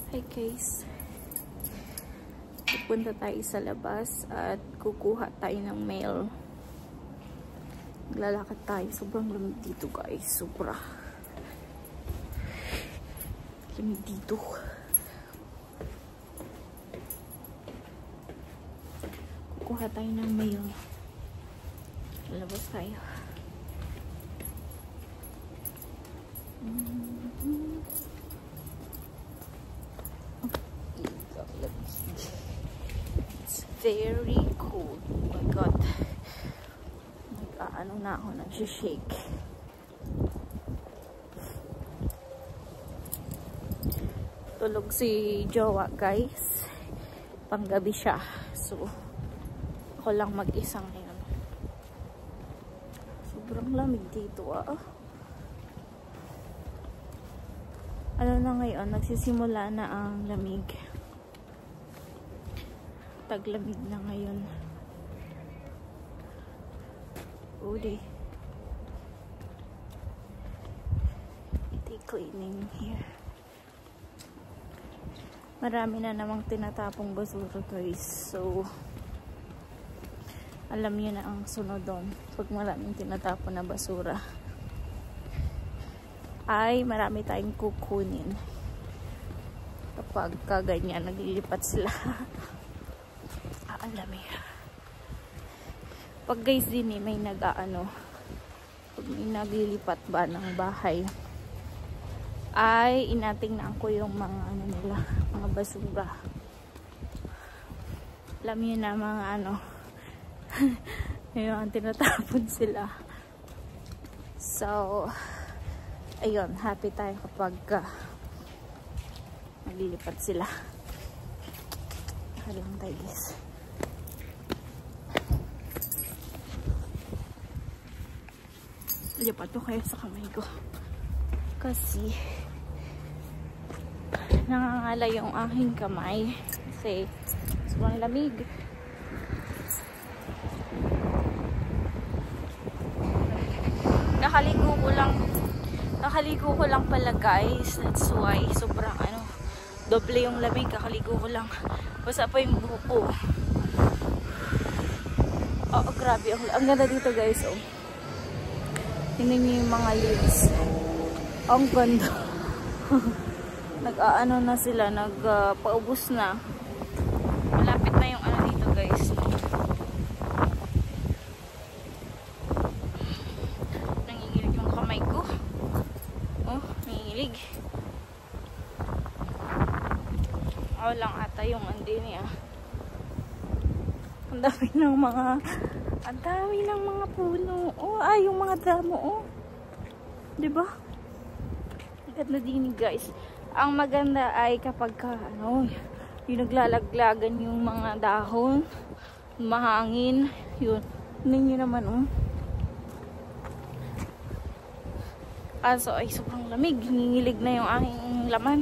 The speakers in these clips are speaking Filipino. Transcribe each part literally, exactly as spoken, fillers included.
Hi guys, pupunta tayo sa labas at kukuha tayo ng mail. Maglalakad tayo, sobrang lamig dito guys, sobra lamig dito. Kukuha tayo ng mail, labas tayo. Mm-hmm. It's very cold. Oh my god. Nag-ano na ako, nag-shake. Tulog si Jowa guys. Panggabi siya. So, ako lang mag-isa ngayon. Sobrang lamig dito ah. Ano na ngayon, nagsisimula na ang lamig. Taglamig na ngayon. Uli. Ito cleaning here. Marami na namang tinatapong basura guys. So, alam niyo na ang sunod doon. Pag maraming tinatapon na basura, ay marami tayong kukunin kapag kaganyan naglilipat sila. Aalami pag guys din eh, may nag-aano, pag may naglilipat ba ng bahay, ay inatingnan ko yung mga ano nila, mga basura. Alam niyo na mga ano yung tinatapon sila. So ayun, happy tayo kapag uh, naglilipat sila. Nakalang tayo guys. Lipat to kayo sa kamay ko. Kasi nangangala yung aking kamay. Kasi sobrang lamig. Nakaligo ko lang Nakaligo ko lang pala guys. That's why sobrang ano, doble yung lamig. Kakaligo ko lang. Basta pa yung buhok ko. Oh, grabe. Ang ganda dito guys. Oh. Tingnan niyo yung mga leaves. Ang ganda. Nag-aano na sila. Nag-paubos uh, na. Malapit na yung ano dito guys. Nanginginig yung kamay ko. Oh, nanginginig. Ako lang ata yung andi niya. Ang dami ng mga ang dami ng mga puno. Oh, ay yung mga damo oh. 'Di ba? Ang ganda din guys. Ang maganda ay kapag ka, ano, yung naglalaglagan yung mga dahon, mahangin, yun. Ninyo naman oh. Kaso ay sobrang lamig. Hingilig na yung aking laman.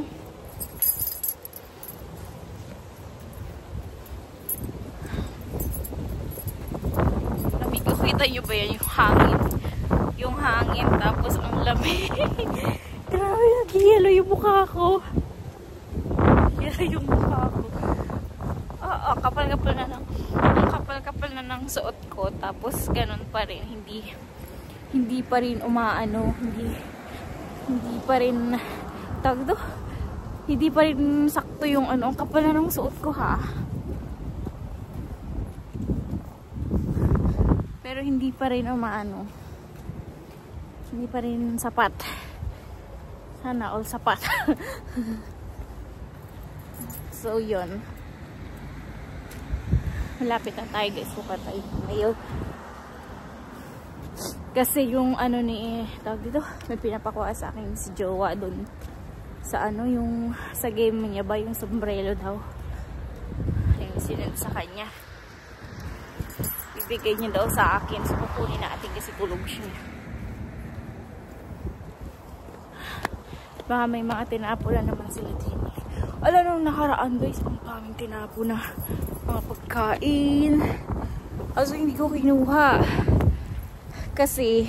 Lamig. Kita nyo ba yan? Yung hangin. Yung hangin. Tapos ang lamig. Grabe. Nag-yellow yung mukha ko. Yellow yung mukha ko. Ah, ah, kapal-kapal na ng kapal-kapal na ng suot ko. Tapos ganun pa rin. Hindi hindi pa rin umaano, hindi hindi pa rin tagdo, hindi pa rin sakto yung ano, ang kapal na ng suot ko ha. Pero hindi pa rin umaano, hindi pa rin sapat. Sana all sapat. So yun, malapit na tayo guys, buka tayo ngayon. Kasi yung ano ni, tawag dito, may pinapakuha sa akin si Jowa dun sa ano, yung sa game niya ba, yung sombrero daw. Yung sinend sa kanya. Bibigay niya daw sa akin. So kukunin natin kasi tulog siya. Baka may mga tinapo na naman sila din. Alam nung nakaraan guys, ang daming tinapo na mga pagkain. Also hindi ko kinuha. Kasi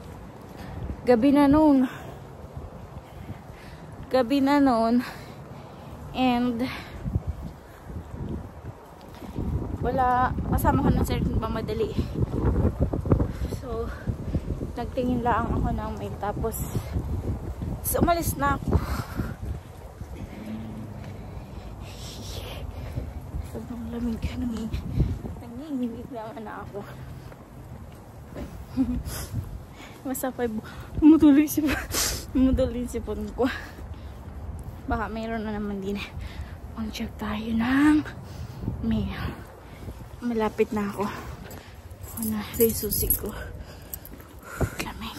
gabi na noon gabi na noon And wala, kasama ko ng sir kung mamadali. So nagtingin lang ako ng mail, tapos so, umalis na ako. Sobrang lamig ka nang nanginginig naman na ako. Masapay, umutuloy si umutuloy si pon ko. Baka mayroon na naman din. Mag-check tayo ng mail. Malapit na ako. Ako na resusi ko. Lamig.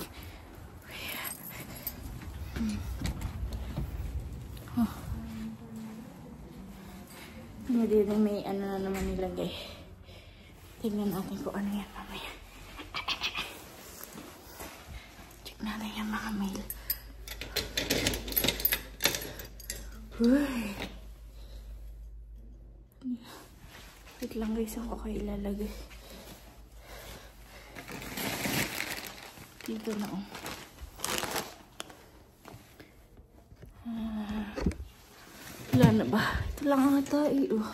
Hmm. Oh. Ano din, may ano na naman nilagay. Tingnan natin kung ano yan mamaya. Check natin yung mga mail. Uy. Wait lang guys, ako kayo ilalagay. Dito na oh. Uh, wala na ba? Ito lang ata eh. Oh.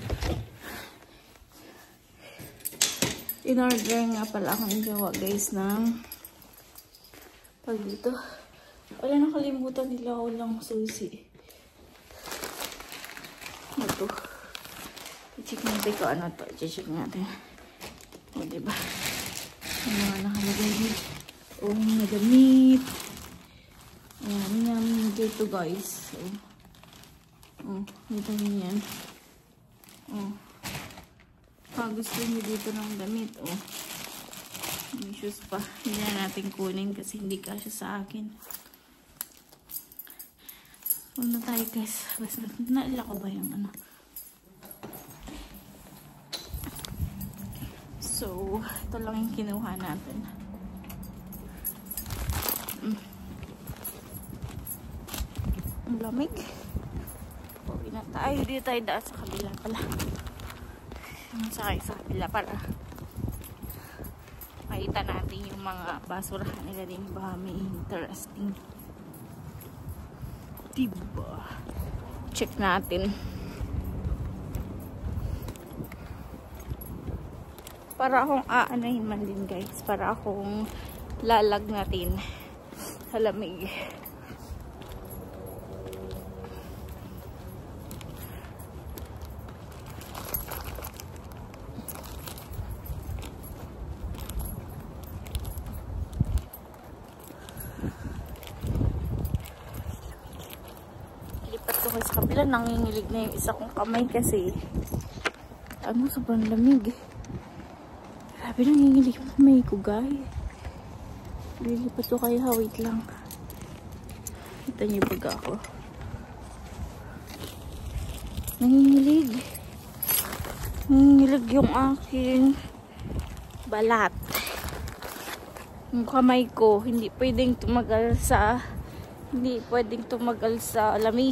In-order nga pala akong gawa guys ng pag dito. Wala, nakalimutan nila ako lang susi. Ito. I-check natin kung ano to. I-check natin. O, diba? Ano nga nakalagay dito? O, mga damit. Ayan, namin dito guys. So, o, dito nyo yan. O. Ah, gusto nyo dito ng damit. O. May shoes pa. Hindi na natin kunin kasi hindi kasya sa akin. Punta tayo guys. Basta naila ko ba yung ano? So, ito lang yung kinuha natin. Mm. Ang lamig. Pauwi na tayo. Dito tayo daan sa kabila pala. Sakay sa kabila para makita natin yung mga basurahan nila din. Baka may interesting. Diba? Check natin. Para akong aanahin man din guys. Para akong lalag natin sa lamig. Lipat ko sa kabila. Nangingilig na yung isa kong kamay kasi ano, sobrang lamig. Grabe, nangingilig yung kamay ko guys. Lilipat ko kayo ha, wait lang. Kita niyo baga ako. Nangingilig. Nangingilig yung aking balat. Yung kamay ko, hindi pwedeng tumagal sa hindi pwedeng tumagal sa lamig.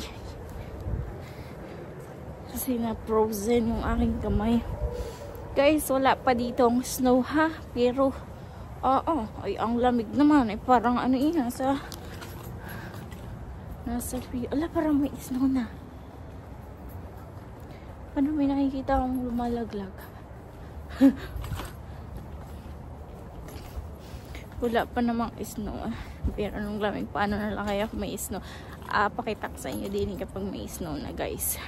Kasi na frozen yung aking kamay. Guys, wala pa ditong snow ha. Pero, oo, ay ang lamig naman. Ay parang ano yun, nasa, nasa, ala parang may snow na. Ano, may nakikita akong lumalaglag. Wala pa namang snow. Pero anong lamig, paano na lang kaya kung may snow? Ah, pakita ko sa inyo din kapag may snow na guys.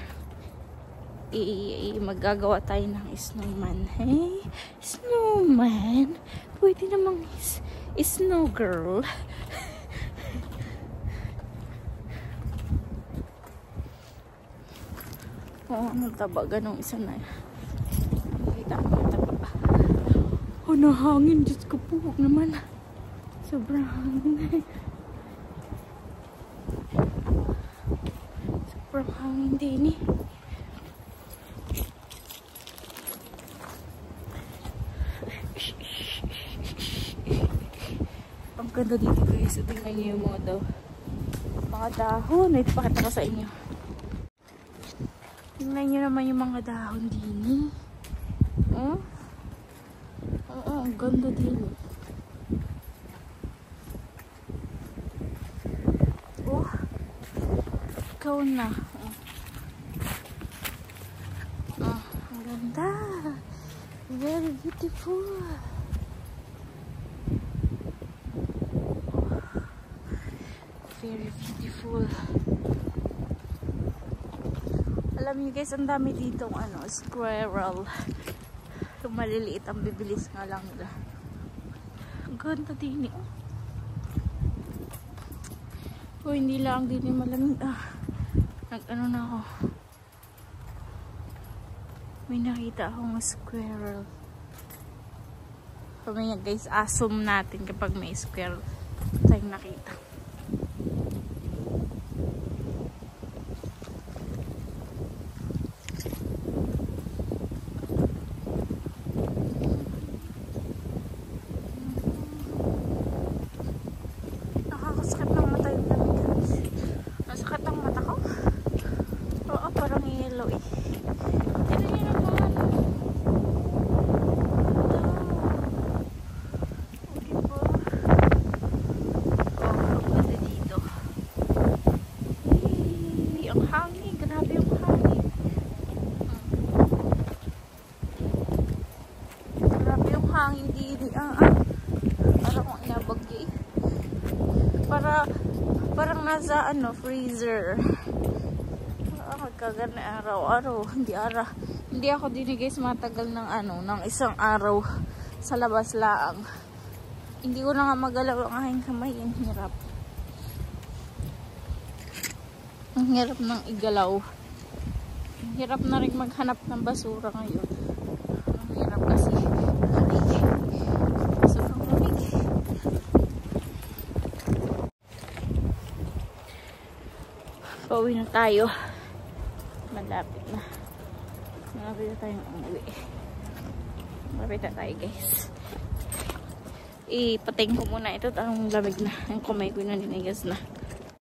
I, I magagawa tayo ng snowman. Hey, snowman. Pwede namang is, snow girl. Oh, ano taba? Ganong isa na. Kita ko yung taba. Oh, nahangin. Diyos ko po. Huwag naman. Sobrang hangin. Sobrang hangin din eh. Ang ganda dito guys. Tingnan nyo yung mga daw. Mga dahon. Ito pakita ko sa inyo. Tingnan nyo naman yung mga dahon din. Oh? Oo, ang ganda din. Oh. Ikaw na. Oh. Ganda. Very beautiful. Very beautiful. Alam niyo guys, ang dami ditong ano, squirrel. Yung maliliit, ang bibilis nga lang nila. Ang ganda din eh. Oh, hindi lang din yung malamig. Ah, nag-ano na ako. May nakita akong squirrel. Kami nga guys, assume natin kapag may squirrel tayong nakita. Nakakasakit ng mata yung lamig guys. Nasakit ang mata ko. Oo, parang yellow eh. Tignan niyo naman. O, diba? Oh, ang ganda dito. Hey, ang hangin. Grabe yung hangin. Hmm. Grabe yung hangin dito. Ah, ah. Parang kung inabagay. Para, parang nasa ano, freezer. Magkagan na araw-araw. Hindi ara. Hindi ako din guys matagal ng ano, ng isang araw sa labas laang. Hindi ko na nga magalaw ang aking kamay. Ang hirap. Ang hirap ng igalaw. Ang hirap na rin maghanap ng basura ngayon. Ang hirap kasi. Sobrang lamig. Pauwi na tayo. Malapit na. Malapit na tayong umuwi. Malapit na tayo guys. Ipating ko muna ito. Ang lamig na. Ang kamay ko na ninigas na.